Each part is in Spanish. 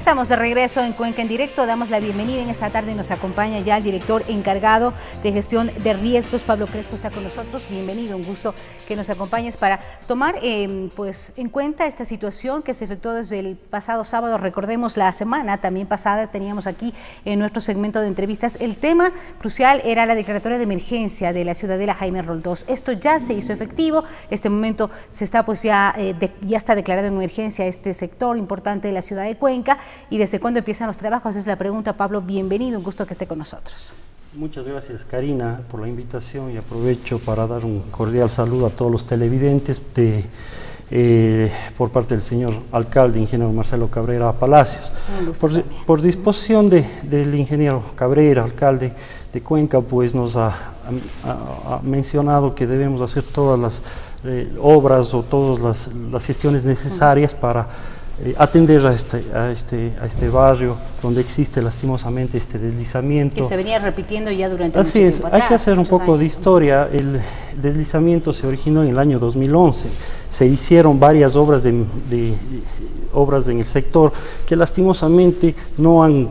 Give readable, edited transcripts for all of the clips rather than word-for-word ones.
Estamos de regreso en Cuenca en Directo. Damos la bienvenida en esta tarde. Nos acompaña ya el director encargado de gestión de riesgos, Pablo Crespo, está con nosotros. Bienvenido, un gusto que nos acompañes para tomar pues en cuenta esta situación que se efectuó desde el pasado sábado. Recordemos la semana también pasada, teníamos aquí en nuestro segmento de entrevistas. El tema crucial era la declaratoria de emergencia de la ciudadela Jaime Roldós. Esto ya se hizo efectivo. Este momento se está pues ya está declarado en emergencia este sector importante de la ciudad de Cuenca. ¿Y desde cuándo empiezan los trabajos? Es la pregunta. Pablo, bienvenido, un gusto que esté con nosotros. Muchas gracias, Karina, por la invitación, y aprovecho para dar un cordial saludo a todos los televidentes por parte del señor alcalde, ingeniero Marcelo Cabrera Palacios. Por disposición del ingeniero Cabrera, alcalde de Cuenca, pues nos ha mencionado que debemos hacer todas las obras o todas las gestiones necesarias para atender a este barrio donde existe lastimosamente este deslizamiento. Que se venía repitiendo ya durante mucho tiempo atrás. Hay que hacer un poco de historia. El deslizamiento se originó en el año 2011. Se hicieron varias obras obras en el sector que lastimosamente no han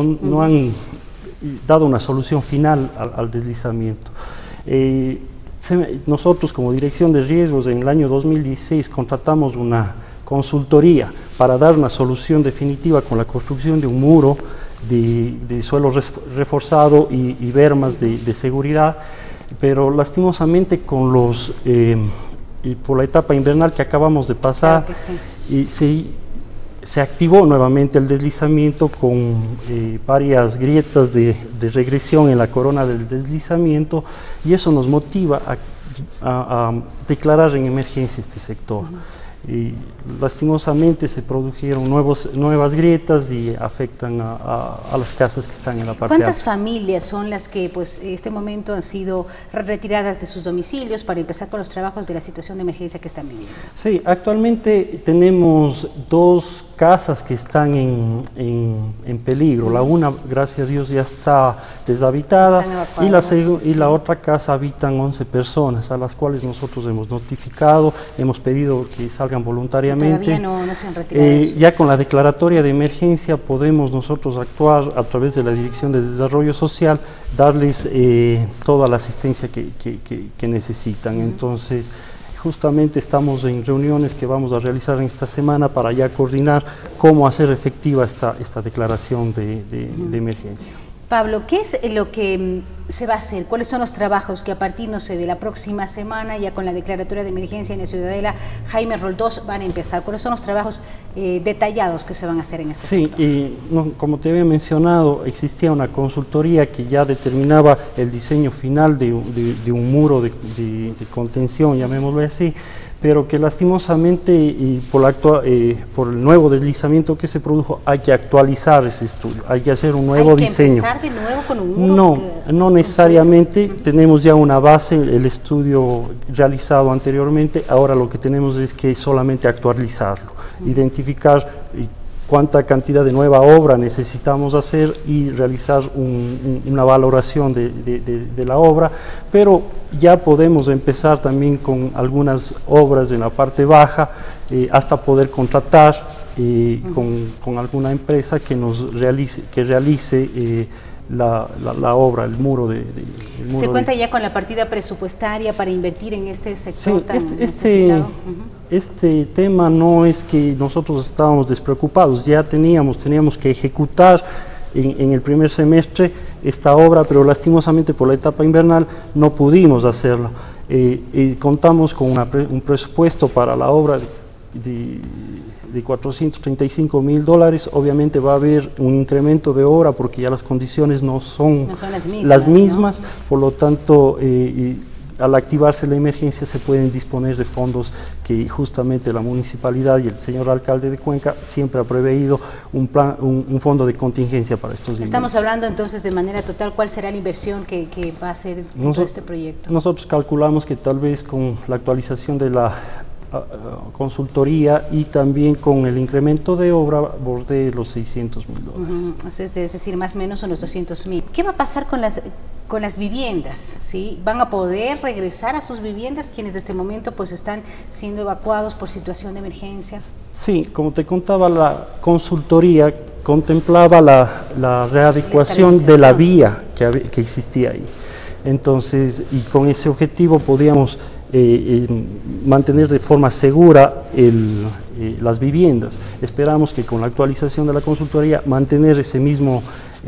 dado una solución final al deslizamiento. Nosotros, como Dirección de Riesgos, en el año 2016 contratamos una consultoría para dar una solución definitiva con la construcción de un muro de suelo reforzado y bermas de seguridad, pero lastimosamente con y por la etapa invernal que acabamos de pasar, claro que sí, se activó nuevamente el deslizamiento con varias grietas de regresión en la corona del deslizamiento, y eso nos motiva a declarar en emergencia este sector. Y lastimosamente se produjeron nuevas grietas y afectan a las casas que están en la parte alta. ¿Cuántas familias son las que pues en este momento han sido retiradas de sus domicilios para empezar con los trabajos de la situación de emergencia que están viviendo? Sí, actualmente tenemos 2 casas que están en peligro. La una, gracias a Dios, ya está deshabitada, y la otra casa habitan 11 personas a las cuales nosotros hemos notificado, hemos pedido que salgan voluntariamente. Todavía no se han retirado. Ya con la declaratoria de emergencia podemos nosotros actuar a través de la Dirección de Desarrollo Social, darles toda la asistencia que necesitan. Entonces, justamente estamos en reuniones que vamos a realizar en esta semana para ya coordinar cómo hacer efectiva esta declaración de emergencia. Pablo, ¿qué es lo que se va a hacer? ¿Cuáles son los trabajos que a partir, no sé, de la próxima semana, ya con la declaratoria de emergencia en la ciudadela Jaime Roldós, van a empezar? ¿Cuáles son los trabajos detallados que se van a hacer en este sector? Sí, como te había mencionado, existía una consultoría que ya determinaba el diseño final de un muro de contención, llamémoslo así, pero que lastimosamente por el nuevo deslizamiento que se produjo hay que actualizar ese estudio, hay que hacer un nuevo diseño. ¿Hay que empezar de nuevo con un muro? No necesariamente, tenemos ya una base, el estudio realizado anteriormente, ahora lo que tenemos es que solamente actualizarlo, identificar cuánta cantidad de nueva obra necesitamos hacer y realizar una valoración de la obra, pero ya podemos empezar también con algunas obras en la parte baja, hasta poder contratar con alguna empresa que realice la obra, el muro ¿Se cuenta ya con la partida presupuestaria para invertir en este sector tan necesitado? Este tema no es que nosotros estábamos despreocupados, ya teníamos que ejecutar en el primer semestre esta obra, pero lastimosamente por la etapa invernal no pudimos hacerlo. Contamos con un presupuesto para la obra de $435.000, obviamente va a haber un incremento de obra porque ya las condiciones no son las mismas, ¿no? Por lo tanto, al activarse la emergencia se pueden disponer de fondos que justamente la municipalidad y el señor alcalde de Cuenca siempre ha preveído un fondo de contingencia para estos inversiones. Estamos hablando entonces de manera total, ¿cuál será la inversión que va a hacer dentro de este proyecto? Nosotros calculamos que tal vez con la actualización de la consultoría y también con el incremento de obra borde los $600.000. Es decir, más o menos son los 200.000. ¿Qué va a pasar con las viviendas? ¿Sí? ¿Van a poder regresar a sus viviendas quienes de este momento pues están siendo evacuados por situación de emergencias? Sí, como te contaba, la consultoría contemplaba la readecuación de la vía que existía ahí. Entonces, y con ese objetivo podíamos mantener de forma segura las viviendas. Esperamos que con la actualización de la consultoría mantener esa misma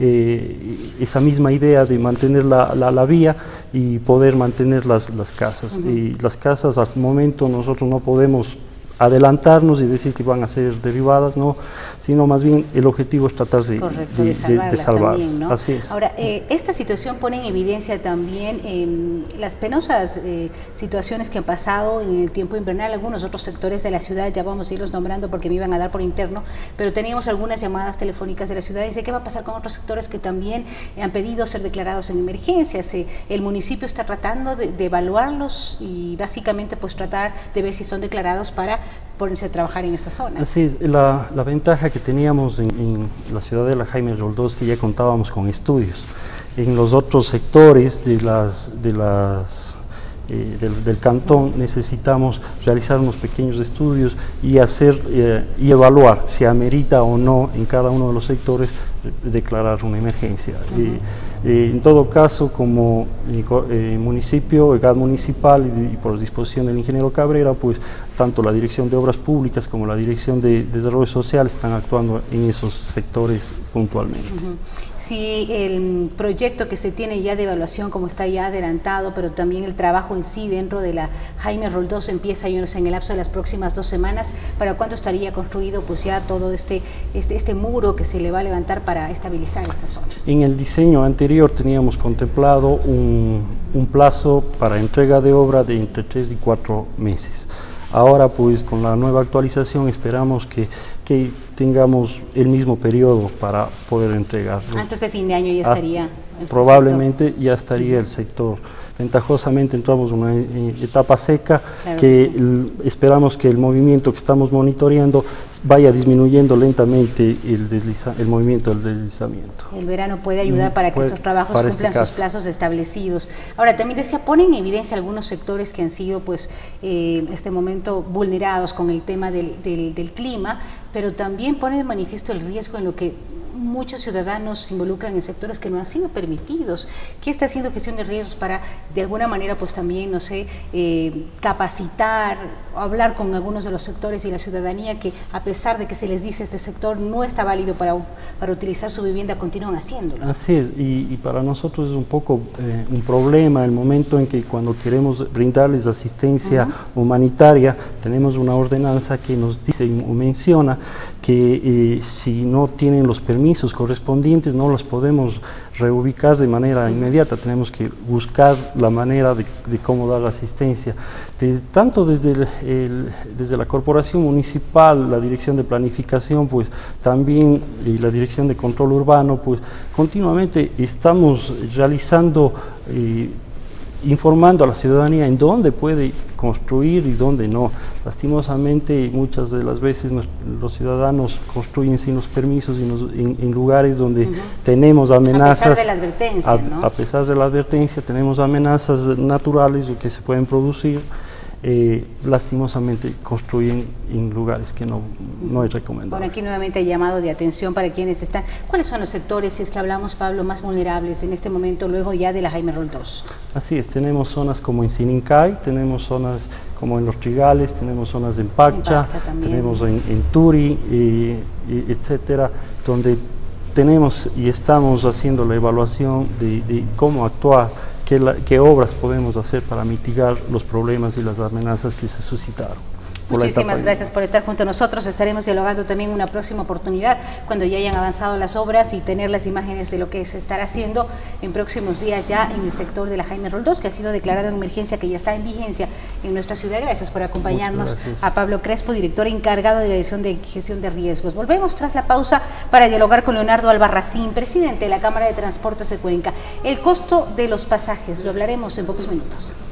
idea de mantener la vía y poder mantener las casas. Y las casas, hasta el momento nosotros no podemos adelantarnos y decir que van a ser derivadas, no, sino más bien el objetivo es tratar de salvarlas. También, ¿no? Así es. Ahora, esta situación pone en evidencia también las penosas situaciones que han pasado en el tiempo invernal. Algunos otros sectores de la ciudad, ya vamos a irlos nombrando porque me iban a dar por interno, pero teníamos algunas llamadas telefónicas de la ciudad y dice qué va a pasar con otros sectores que también han pedido ser declarados en emergencias. El municipio está tratando de evaluarlos y básicamente pues tratar de ver si son declarados para ponerse a trabajar en estas zonas. Así es, la ventaja que teníamos en la ciudadela Jaime Roldós, que ya contábamos con estudios. En los otros sectores del cantón necesitamos realizar unos pequeños estudios y y evaluar si amerita o no en cada uno de los sectores declarar una emergencia. En todo caso, como municipio, GAD municipal y por disposición del ingeniero Cabrera, pues tanto la Dirección de Obras Públicas como la Dirección de Desarrollo Social están actuando en esos sectores puntualmente. Si el proyecto que se tiene ya de evaluación, como está ya adelantado, pero también el trabajo en sí dentro de la Jaime Roldós empieza, yo no sé, en el lapso de las próximas 2 semanas, ¿para cuándo estaría construido pues ya todo este muro que se le va a levantar para estabilizar esta zona? En el diseño anterior teníamos contemplado un plazo para entrega de obra de entre 3 y 4 meses. Ahora pues con la nueva actualización esperamos que tengamos el mismo periodo para poder entregarlo. Antes de fin de año ya estaría. Probablemente ya estaría el sector. Ventajosamente entramos en una etapa seca, claro que sí. Esperamos que el movimiento que estamos monitoreando vaya disminuyendo lentamente el movimiento del deslizamiento. El verano puede ayudar para que estos trabajos cumplan sus plazos establecidos. Ahora, también decía, ponen en evidencia algunos sectores que han sido pues en este momento vulnerados con el tema del clima, pero también pone de manifiesto el riesgo en lo que muchos ciudadanos se involucran en sectores que no han sido permitidos. ¿Qué está haciendo gestión de riesgos para, de alguna manera, pues también, no sé, capacitar, hablar con algunos de los sectores y la ciudadanía que, a pesar de que se les dice este sector no está válido para utilizar su vivienda, continúan haciéndolo? Así es, y para nosotros es un poco un problema el momento en que cuando queremos brindarles asistencia humanitaria, tenemos una ordenanza que nos dice o menciona que si no tienen los permisos correspondientes no los podemos reubicar de manera inmediata, tenemos que buscar la manera de cómo dar asistencia. Tanto desde la corporación municipal, la dirección de planificación, pues también y la dirección de control urbano, pues continuamente estamos realizando informando a la ciudadanía en dónde puede construir y dónde no. Lastimosamente, muchas de las veces los ciudadanos construyen sin los permisos en lugares donde tenemos amenazas. A pesar de la advertencia, ¿no? A pesar de la advertencia, tenemos amenazas naturales que se pueden producir. Lastimosamente construyen en lugares que no es recomendable. Bueno, aquí nuevamente hay llamado de atención para quienes están. ¿Cuáles son los sectores, si es que hablamos, Pablo, más vulnerables en este momento, luego ya de la Jaime Roldós? Así es, tenemos zonas como en Sinincay, tenemos zonas como en Los Trigales, tenemos zonas en Pacha, tenemos en Turi, etcétera, donde tenemos y estamos haciendo la evaluación de cómo actuar, qué obras podemos hacer para mitigar los problemas y las amenazas que se suscitaron. Muchísimas gracias por estar junto a nosotros. Estaremos dialogando también en una próxima oportunidad cuando ya hayan avanzado las obras y tener las imágenes de lo que se estará haciendo en próximos días ya en el sector de la Jaime Roldós, que ha sido declarado en emergencia, que ya está en vigencia en nuestra ciudad. Gracias por acompañarnos. A Pablo Crespo, director encargado de la Dirección de Gestión de Riesgos. Volvemos tras la pausa para dialogar con Leonardo Albarracín, presidente de la Cámara de Transportes de Cuenca. El costo de los pasajes, lo hablaremos en pocos minutos.